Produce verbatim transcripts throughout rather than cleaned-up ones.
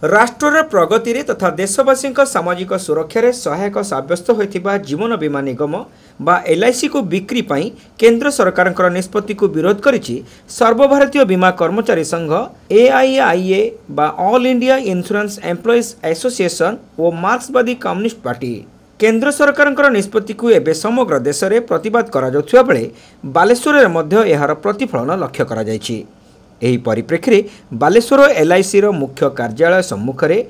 राष्ट्र प्रगति रे तथा देशवासी सामाजिक सुरक्षा सहायक सब्यस्त होइथिबा जीवन बीमा निगम बा एलआईसी को बिक्री पाई केंद्र सरकार निष्पत्ति को विरोध करिछि सर्वभारतीय बीमा कर्मचारी संघ एआईआईए बा all India insurance employees association और मार्क्सवादी कम्युनिस्ट पार्टी। केंद्र सरकार निष्पत्ति को एबे समग्र देश में प्रतिवाद करा जाउथिबा बेले बालेश्वर मध्य एहार प्रतिफलन लक्ष्य करा जायछि। एही परिप्रेक्षी में बालेश्वर एलआईसी मुख्य कार्यालय सम्मुख में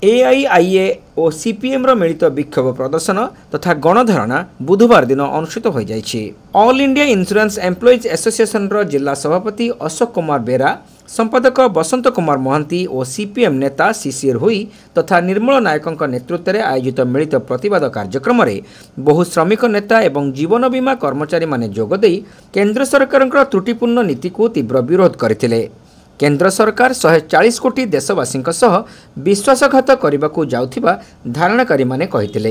एआईआईए और सीपीएम मिलित विक्षोभ प्रदर्शन तथा गणधारणा बुधवार दिन अनुष्ठित हो जाइछि। All India insurance employees association जिला सभापति अशोक कुमार बेरा, संपादक बसंत कुमार महांती और सीपीएम नेता शिशिर हुई तथा निर्मल नायक नेतृत्व में आयोजित मिलित प्रतिवाद कार्यक्रम में बहु श्रमिक नेता एवं जीवन बीमा कर्मचारी माने जोगदे केंद्र सरकार त्रुटिपूर्ण नीति को तीव्र विरोध करथिले। केंद्र सरकार एक सौ चालीस कोटी देशवासी सह विश्वासघात करने को जाउथिबा धारणाकारी माने कहिथिले।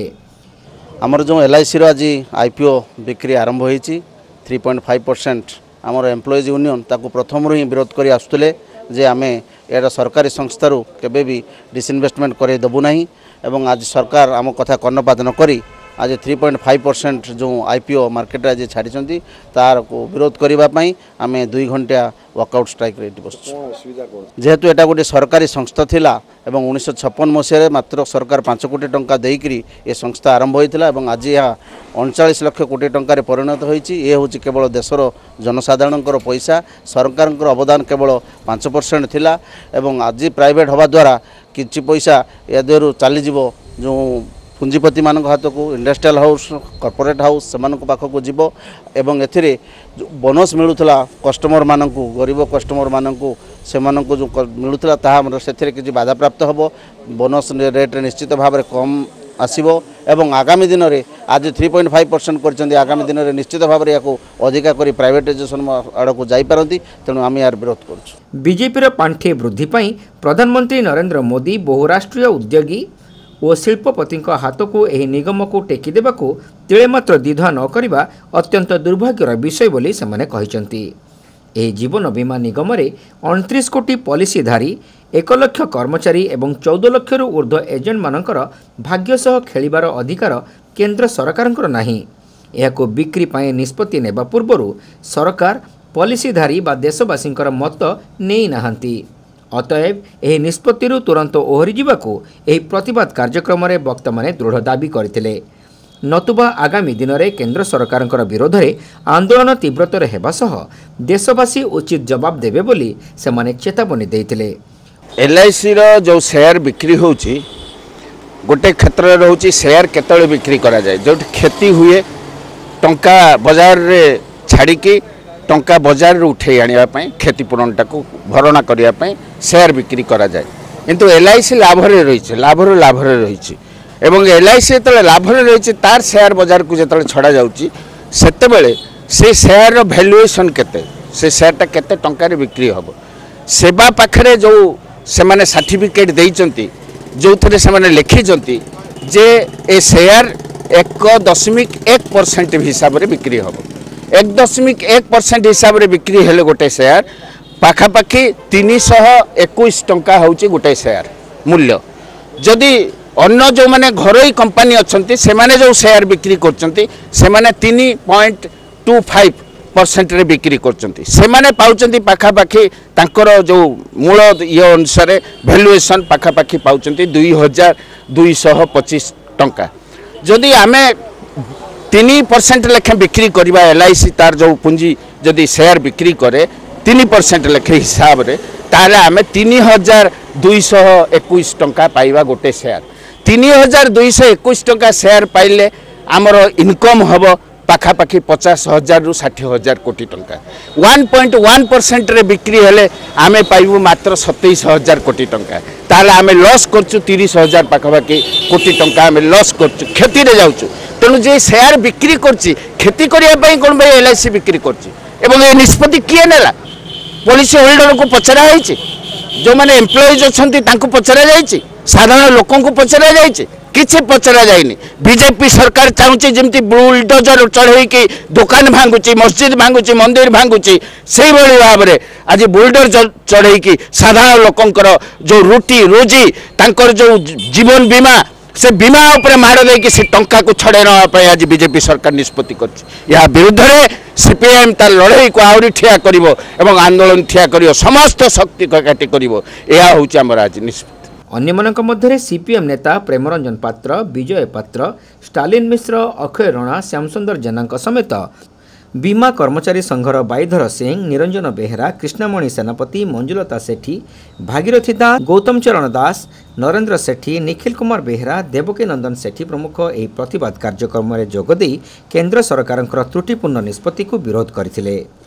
आमर जो एलआईसी रो आज आईपीओ बिक्री आरंभ होईची तीन पॉइंट पाँच परसेंट आमर एम्प्लॉइज यूनियन ताकू प्रथम ही विरोध करी आसुले जे आमे एटा सरकारी संस्थारू केबे भी डिसइन्वेस्टमेंट करे दबु नाही एवं आज सरकार आम कथा कर्णपात न करी आज तीन पॉइंट पाँच परसेंट जो आईपीओ मार्केट आज छाड़ी तार को विरोध करने आम दुई घंटा वर्कआउट स्ट्राइक रे बस जेहेतु एटा गोटे सरकारी संस्था थिला एवं उन्नीस छप्पन मसीह मात्र सरकार पांच कोटी टंका देकरी ये संस्था आरंभ होता है आज यह अड़चाश लक्ष कोटी टंकार परिणत होती। ये हूँ केवल देशर जनसाधारण पैसा सरकार अवदान केवल पांच परसेंट थिला एवं आज प्राइवेट हवा द्वारा किछि पैसा या देहरु चलीज जो पुंजीपति मान हाथ को इंडस्ट्रियल हाउस कॉर्पोरेट हाउस से पाखक जीव एवं ए बोनस मिलूला कस्टमर मान गरीब कस्टमर मान से जो मिलूला ताहा से किसी बाधा प्राप्त हम बोनस रेट निश्चित भाव में कम आसो एवं आगामी दिन में आज थ्री पॉइंट फाइव परसेंट कर आगामी दिन में निश्चित भाव में अधिका कर प्राइवेटाइजेशन आड़ को जापारती तेणु आम यार विरोध कर। बीजेपी पांठि वृद्धि प्रधानमंत्री नरेंद्र मोदी बहुराष्ट्रीय उद्योगी और शिल्पपति हाथ को यह निगम को टेकी देवा तिले मात्र द्विधा न करवा अत्यंत दुर्भाग्यर विषय बोली सेमाने कहिसंती। एही जीवन बीमा निगम रे उनतीस कोटी पॉलिसीधारी एक लक्ष कर्मचारी एवं चौदह लक्ष रु ऊर्ध्व एजेंट मानकर भाग्य सह खेलिबार अधिकार केंद्र सरकारଙ୍କର नाही। एहाको बिक्री पाए निष्पत्ति नेबा पूर्वरु सरकार पॉलिसीधारी बा देशवासीଙ୍କର मत नेई नाहंती। अतएव यह निष्पत्ति तुरंत ओहरी जावाकू यह प्रतिवाद कार्यक्रम में वक्ता माने दृढ़ दाबी करथिले। नतुबा आगामी दिन में केंद्र सरकार विरोध में आंदोलन तीव्रतर हेबा सह देशवासी उचित जवाब देबे बोली सेमाने चेतावनी देइथिले। एलआईसी रो जो शेयर बिक्री होउची गोटे क्षेत्र में रोची शेयर केतळे बिक्री करा जाए जो क्षति हुए टंका बाजार रे छाड़ी की टंका बाजार उठे आने क्षतिपूरणटा को भरणा करने शेयर बिक्री करा जाए किंतु एलआईसी लाभ रही लाभ लाभ रही एवं एलआईसी जो लाभ रही तार शेयर बाजार को जो छड़ा जाऊँगी से शेयर भैल्युएसन केते से शेयरटा केते टंकार बिक्री हम सेवा पाखरे जो से माने सर्टिफिकेट देइचंती जो थे से लिखिंट जे ए शेयर एक दशमिक एक परसेंट हिसाब से बिक्री हम एक दशमिक एक परसेंट हिसाब से बिक्री हेले गोटे शेयर पाखापाखि तीन सौ एक टंका हूँ गोटे शेयर मूल्य। जदि अन्य जो मैंने घरोई कंपनी अच्छा से माने जो शेयर बिक्री कर तीन पॉइंट टू फाइव परसेंट रे बिक्री कर पाँच पाखापाखि तांकर जो मूल ये अनुसार भैल्युएसन पाखापाखि पाँच दुई हजार दुई सौ पचीस टंका। जदि आमे तीन परसेंट लेखे बिक्री करवा एलआईसी तार जो पुंजी जदि शेयर बिक्री करे तीन परसेंट लेखे हिसाब रे ताले आमे तीन हजार दुई सौ इक्कीस टंका पाइबा गोटे शेयर तीन हजार दुई सौ इक्कीस टंका शेयर पाइले आमर इनकम हम पाखापाखि पचास हजार रु षाठी हजार कोटी टंका वन पॉइंट वन परसेंट रे बिक्री हेले आमे पाइबू मात्र सतैश हजार कोटी टंका ताले आमे लॉस करचु तीस हजार पाखापाखि कोटी टंका आमे लॉस करचु क्षति रे जाउचु। तेणु जे शेयर बिक्री करछि खेती करने कौन भाई एलआईसी बिक्री करछि एवं ए निष्पत्ति किए नेला पॉलिसी होल्डर को पचरा जाइछि जो माने एम्प्लॉइज अछंती तांको पचरा जाइछि साधारण लोकन को पचरा जाइछि किसी पचरा जाइनी। बीजेपी सरकार चाहूँगी जमी बुलडोजर चढ़ई कि दुकान भांगुची, मस्जिद भांगुची, मंदिर भांगुची, से भाव में आज बुलडोजर चढ़ई कि साधारण लोकंकर जो रोटी रोजी तांकर जो जीवन बीमा से बीमा उपरे माड़ देकी से टंका को छड़े नापी आज बीजेपी सरकार निष्पत्ति कर विरुद्ध में सीपीआईएम तार लड़ई को आहरी ठिया कर आंदोलन ठिया कर समस्त शक्ति एकाठी कर आज निष्पत्ति। अन्यମାନଙ୍କ ମଧ୍ୟରେ सीपीएम नेता प्रेमरंजन पात्र, विजय पात्र, स्टालिन मिश्र, अक्षय रणा, श्यामसुंदर जेना समेत बीमा कर्मचारी संघर बाईधर सिंह, निरंजन बेहेरा, कृष्णमणि सेनापति, मंजुलता सेठी, भागीरथी दास, गौतम चरण दास, नरेंद्र सेठी, निखिल कुमार बेहेरा, देवकी नंदन सेठी प्रमुख ଏହି प्रतिवाद कार्यक्रम में जोगदे केन्द्र सरकार त्रुटिपूर्ण निष्पत्ति को विरोध करथिले।